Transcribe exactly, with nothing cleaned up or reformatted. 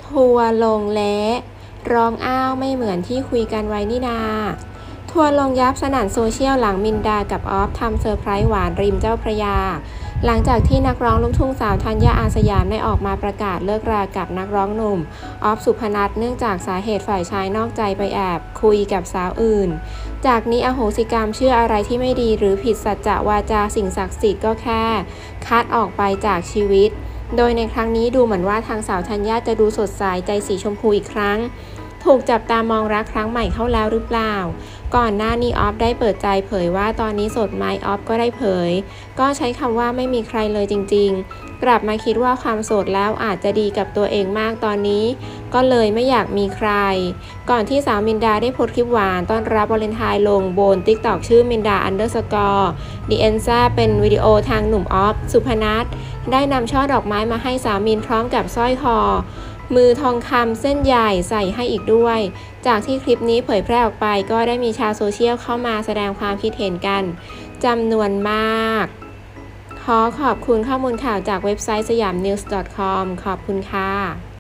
ทัวร์ลงเละร้องอ้าวไม่เหมือนที่คุยกันไว้นี่นาทัวร์ลงยับสนั่นโซเชียลหลังมินดากับออฟทำเซอร์ไพรส์หวานริมเจ้าพระยาหลังจากที่นักร้องลูกทุ่งสาวธัญญาอาสยามได้ออกมาประกาศเลิกรากับนักร้องหนุ่มออฟสุพนัทเนื่องจากสาเหตุฝ่ายชายนอกใจไปแอบคุยกับสาวอื่นจากนี้อโหสิกรรมเชื่ออะไรที่ไม่ดีหรือผิดสัจจะวาจาสิ่งศักดิ์สิทธิ์ก็แค่คัดออกไปจากชีวิตโดยในครั้งนี้ดูเหมือนว่าทางสาวธัญญาจะดูสดใสใจสีชมพูอีกครั้งถูกจับตามองรักครั้งใหม่เข้าแล้วหรือเปล่าก่อนหน้านี้ออฟได้เปิดใจเผยว่าตอนนี้โสดไหมออฟก็ได้เผยก็ใช้คำว่าไม่มีใครเลยจริงๆกลับมาคิดว่าความโสดแล้วอาจจะดีกับตัวเองมากตอนนี้ก็เลยไม่อยากมีใครก่อนที่สาวมินดาได้โพสต์คลิปหวานต้อนรับวาเลนไทน์ลงบน ติ๊กต็อก ชื่อมินดาอันเดอร์สกอร์ดีเอ็นซ่าเป็นวิดีโอทางหนุ่มออฟสุพนัทได้นำช่อดอกไม้มาให้สาวมินพร้อมกับสร้อยคอมือทองคำเส้นใหญ่ใส่ให้อีกด้วยจากที่คลิปนี้เผยแพร่ออกไปก็ได้มีชาวโซเชียลเข้ามาแสดงความคิดเห็นกันจำนวนมากขอขอบคุณข้อมูลข่าวจากเว็บไซต์สยามนิวส์ ดอท คอม ขอบคุณค่ะ